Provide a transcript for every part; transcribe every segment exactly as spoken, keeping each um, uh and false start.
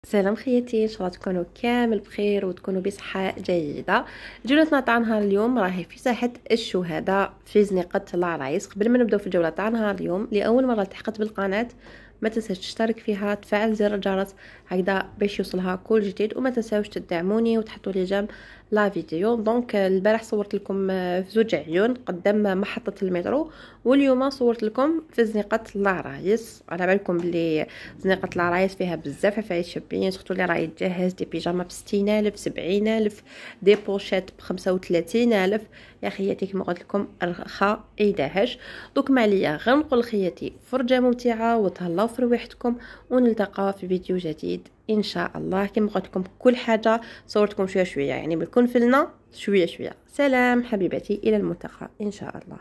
سلام خياتي، ان شاء الله تكونوا كامل بخير وتكونوا بصحه جيده. جولتنا تاع نهار اليوم راهي في ساحه الشهداء في زنقه العرايس. قبل ما نبداو في الجوله تاع نهار اليوم، لاول مره التحقت بالقناه ما تنساش تشترك فيها، تفعل زر الجرس هكذا باش يوصلها كل جديد، وما تنساوش تدعموني وتحطوا لي جيم لا فيديو. دونك البارح صورت لكم في زوج عيون قدام محطه المترو، واليوم صورت لكم في زنقه العرايس. على بالكم بلي زنقه العرايس فيها بزاف عفايس شابين، سورتو اللي راهي تجهز دي بيجاما بستين الف سبعين الف، دي بوشيت بخمسة وثلاثين الف. يا خياتي كما قلت لكم رخا ايداهش. دوك ما عليا غير نقول خياتي فرجه ممتعه وتهلاو في رواحتكم، ونلتقى في فيديو جديد ان شاء الله. كما قلت لكم كل حاجه صورتكم شويه شويه، يعني بنكون فلنا شويه شويه. سلام حبيبتي، الى الملتقى ان شاء الله.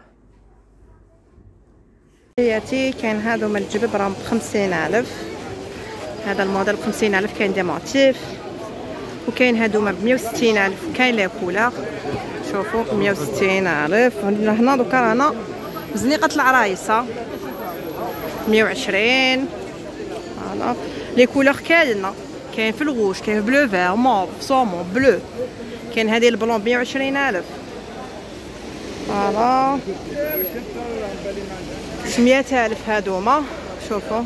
خياتي كاين هادو من الجبب راهم بخمسين الف، هذا الموديل بخمسين الف. كاين دي موتيف، وكاين هادوما بمية وستين الف. كاين لي كولور شوفوا بمية وستين الف. هنا دوكا رانا بزنيقه العرايس مية وعشرين. فوالا لي كولور كاينه، كاين في الغوش، كاين بلو فير موف صومون بلو. كاين هذه البلون مية وعشرين الف. فوالا مية الف هادوما شوفوا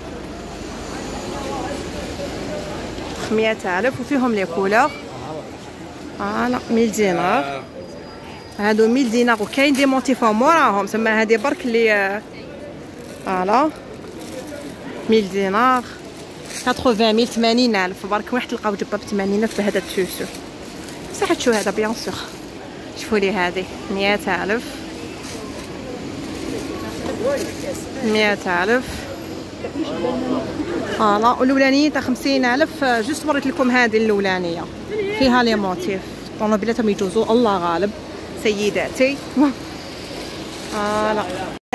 مية الف، وفيهم لي كولور. فوالا مية دينار، هادو مية دينار. وكاين دي موتيف موراهم تما، هادي برك اللي فوالا مية دينار ثمانين ميل ثمانين الف. برك واحد تلقاو جبه ب ثمانين الف بهذا التوسو. صح تشو هذا بيان سور. شوفوا لي هذه مية الف مية الف. فوالا والاولانيين تاع خمسين الف. جوست وريت لكم هذه الاولانيه فيها لي موتيف. طونوبيلاتهم يجوزوا الله غالب سيداتي. فوالا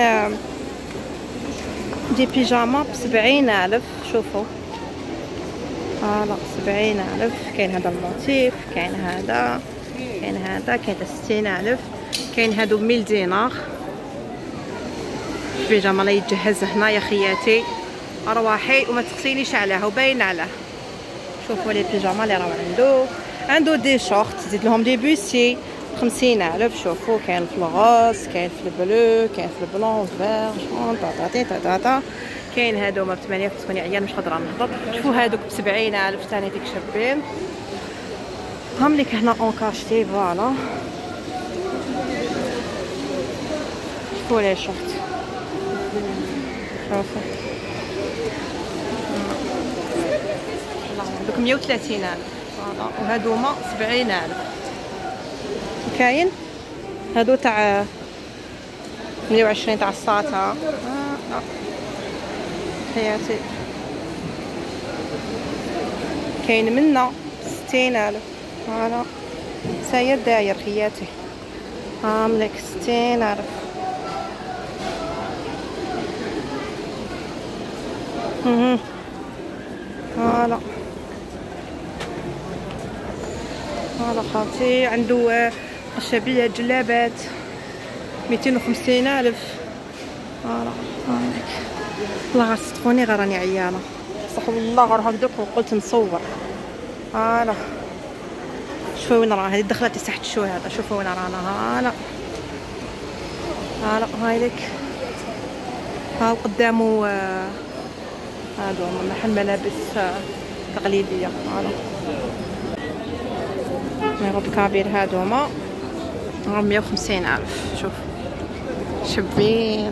دي بيجاما بسبعين الف شوفوا. فوالا سبعين الف. كاين هذا الموتيف، كاين هذا، كاين هذا، كاين ستين الف. كاين هادو ميل دينار. البيجاما لا يتجهز هنا يا خياتي ارواحي، وما تغسليش عليها وباين عليه. شوفوا لي بيجاما اللي راهو عنده عنده دي شورت زيد لهم دي بوسي خمسين الف. شوفوا كاين في الغوص، كاين في البلو، كاين في البلون فير جون طاطاتي طاطا. كاين هادوما ب ثمانية وثمانين عيال مش قادره نهضر. شوفوا هادوك ب سبعين الف ثاني ديك شابين. هم لك هنا اونكاشتي. فوالا شوفوا لي شورت شوفوا دوك مية وثلاثين الف. فوالا وهادوما سبعين الف. كاين هادو تاع مية وعشرين تاع الساطا. آه لا حياتي كاين منا ستين الف. فوالا ساير داير خياتي هاملك ستين الف. فوالا فوالا خاطي عنده قشابيه جلابات ميتين وخمسين الف. فوالا هاك الله غير صدقوني غير راني عيانه استغفر الله غير هكذاك وقلت نصور. فوالا شوفوا وين راه هذه دخلت تحت الشهداء. شوفوا وين رانا. فوالا فوالا هايلك ها قدامه هادو محل ملابس تقليديه. فوالا ميروب كابير هادوما مية وخمسين الف. شوف شابين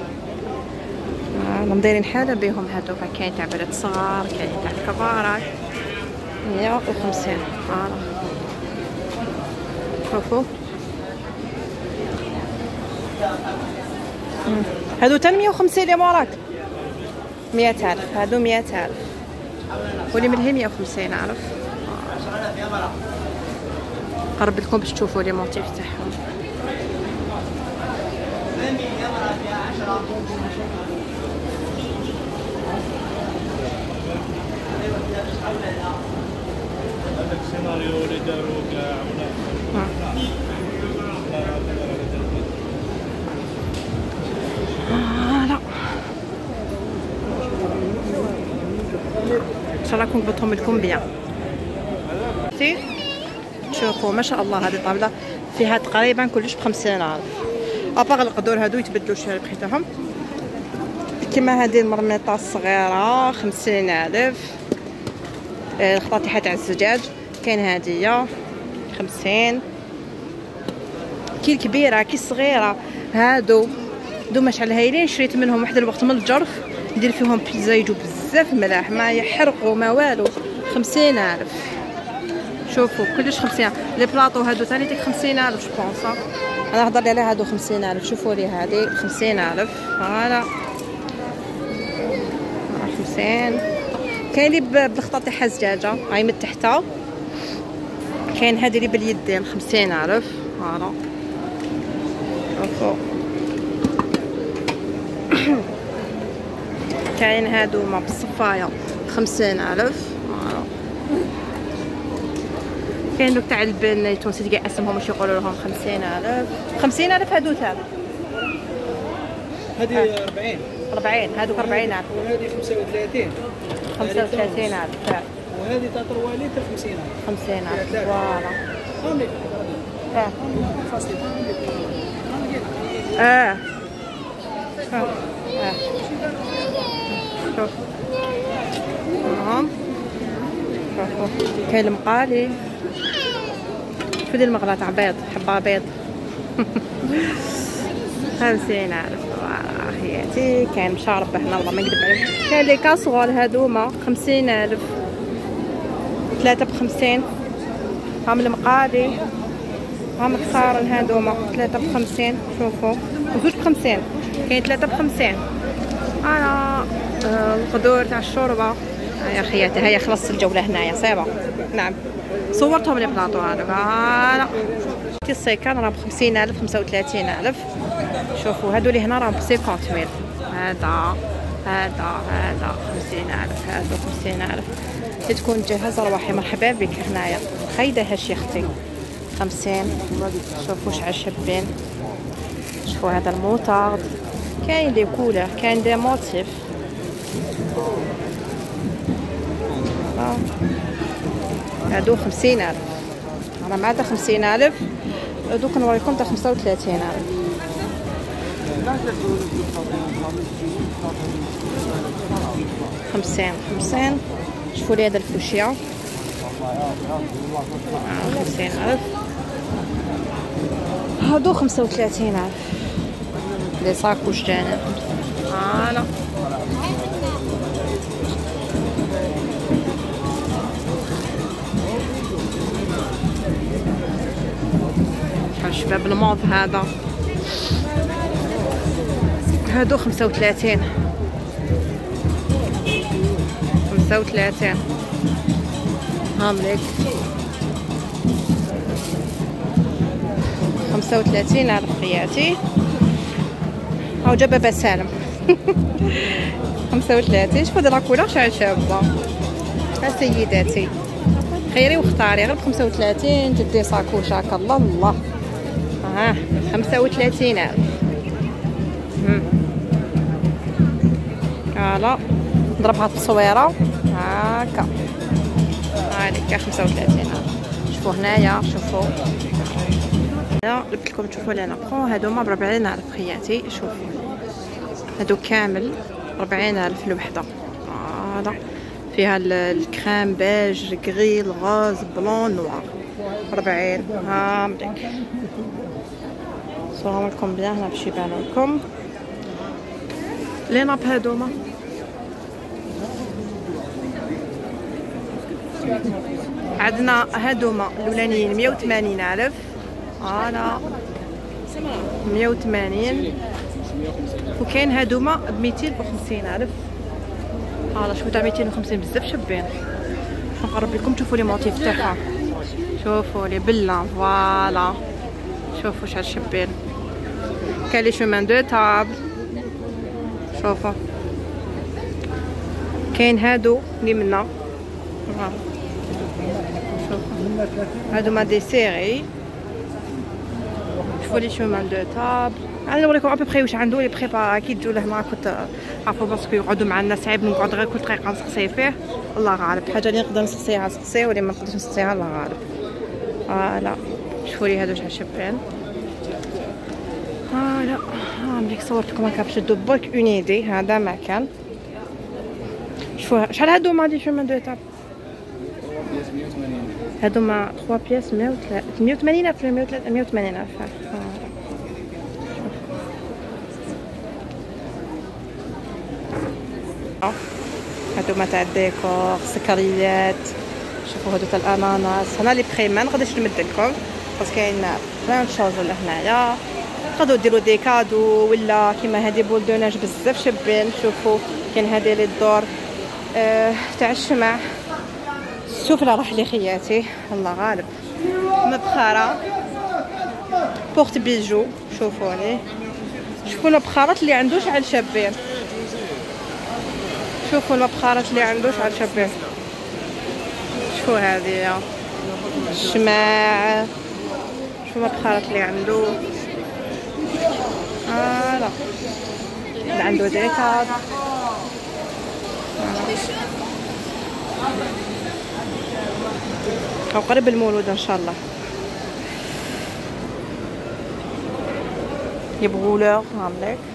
راهم دايرين حاله بهم هادوك. كاين تاع بنات صغار، كاين تاع الكبار مية وخمسين. فوالا شوفوا هادو تا مية وخمسين لي موراك مية الف. هادو مية الف واللي من هي مية وخمسين الف. قرب لكم باش تشوفوا لي موتيف تاعهم. شاء الله نكون قبضتهم لكم بيان. شوفوا ما شاء الله هذه الطابله فيها تقريبا كلش بخمسين الف، اباغ القدور هادو يتبدلوا شويه بقيتهم. كيما هذه المرميطه الصغيره خمسين الف، الخطاطيحه تاع الزجاج كاين هاديه خمسين، كي الكبيره كي الصغيره. هادو دوما شحال هايلين، شريت منهم واحد الوقت من الجرف ندير فيهم بيتزا يجوا بزاف ملاح ما يحرقوا ما والو. خمسين الف شوفوا كلش خمسين. لي بلاطو هادو ثاني تيك خمسين الف جو بونس. انا هضر لي على هادو خمسين الف. شوفوا لي هادي خمسين الف فوالا خمسين. كاين لي بالخطاط تاعها زجاجه هاي من تحت، كاين هادي لي باليدين خمسين الف فوالا. شوفوا كاين هادو ما بالصفايه خمسين الف فوالا. كاين دوك تاع البن التونسي كاع اسمهم واش يقولوا لهم خمسين الف. خمسين الف هادو تاع هذه أربعين أربعين هادوك أربعين الف. وهذه خمسة وثلاثين خمسة وثلاثين الف. وهذه تاع طروالي تاع خمسين الف. خمسين الف فوالا. اه اه اه شوف تمام. شوفوا كاين المقالي، شوفوا دي المغلاة تاع بيض حبة بيض خمسين الف اخياتي. كاين مشاربة هنا والله ما نكذب عليك. كاين لي كاسرول هادوما خمسين الف، ثلاثة بخمسين. هام المقالي هام الصارن هادوما ثلاثة بخمسين. شوفوا وزوج بخمسين. كاين ثلاثة بخمسين. انا آه القدور تاع الشوربة يا خياتي. هيا خلصت الجولة هنايا صايبة. نعم صورتهم لي بلاطو هذا فوالا. السيكان راه بخمسين الف خمسة وثلاثين الف. شوفوا هادو لي هنا راهم بسيكونت ميل. هذا هذا هذا خمسين الف. هادو خمسين الف. كي تكون جاهزة روحي مرحبا بك هنايا. خايدة هاش يا اختي خمسين. شوفوا شحال شابين. شوفوا هذا الموطارد كاين لي كولور كاين دي موتيف. آه. هادو خمسين الف. انا مع تاع خمسين الف. دوك نوريكم تاع خمسة وثلاثين الف. خمسين خمسين. شوفوا لي هذا الفوشيا خمسين الف. هادو خمسة وثلاثين الف. لي صاكوش تاعنا فوالا. شحال شباب الموف هذا. هادو خمسة وثلاثين. خمسة وثلاثين هامليك خمسة وثلاثين الف خياتي. هاو جا بابا سالم خمسة وثلاثين. شوفوا هاد لاكولور شحال شابه. ها سيداتي خيري واختاري غير بخمسة وثلاثين جدي صاكوش هاكا. الله الله. ها خمسة وثلاثين الف. فوالا نضربها في التصويره هاكا. هاديك خمسة وثلاثين الف. شوفوا هنايا شوفوا جبت لكم تشوفوا لي نابخو. هادوما بربعين الف خياتي. شوفوا هادو كامل ربعين الف الوحده. فوالا فيها الكريم بيج الكغي الغاز بلون نوار ربعين. ها مليك صورهم لكم بيان هنا باش يبانو لكم لي ناب. هادوما عندنا هادوما الاولانيين مية وثمانين الف. فوالا مية وثمانين. وكاين هادوما ب ميتين وخمسين الف. فوالا شوفوا تاع ميتين وخمسين بزاف شابين. نقرب لكم تشوفوا لي موتيف تاعها. شوفوا لي بلان فوالا. شوفوا شحال شابين. كاين لي شومان دو طابل. شوفوا كاين هادو اللي منا. شوفوا هادو ما دي سيري. شوفوا لي شومان دو طابل. انا نوريكم ابري واش عنده لي بريبا كي تجوا لهنا كنت عارفوا باسكو يقعدوا مع الناس عيب نقعد غير كل دقيقه نسقسي فيه. الله غالب حاجه اللي نقدر نسقسيها نسقسيها واللي ما نقدرش نسقسيها الله غالب. فوالا شوفوا لي هادو شحال شابين. فوالا ها ملي صورت لكم هكا باش تدو برك اون ايدي. هذا مكان شوفوا شحال هادو ما دي شومان دو طابل. هادو ما ثلاثة بياس مية وثمانين ألف مية وثمانين ألف. هادو ما تاع الديكور سكريات. شوفوا هادو تاع الاناناس. هنا لي بري ما نقدرش نمد لكم باسكو كاين بلان شوز لهنايا. تقدروا ديروا دي كادو ولا كيما هادي بول دو ناج بزاف شابين. شوفوا كاين هادي لي الدور آه تاع الشمع. السفلة راح لي خياتي الله غالب. مبخرة بورت بيجو. شوفوني شوفوا المبخرات اللي عنده شحال شابين. شوفوا المبخرات اللي عنده شحال شابين. شوفوا هذه الشماع. شوفوا المبخرات اللي عنده. اه لا اللي عنده ديكاد. أو قريب المولود ان شاء الله. يبغوا لور هامليك